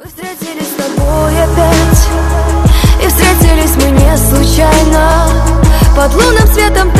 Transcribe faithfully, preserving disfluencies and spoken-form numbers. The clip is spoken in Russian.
Встретились с тобой опять, и встретились мы не случайно. Под лунным светом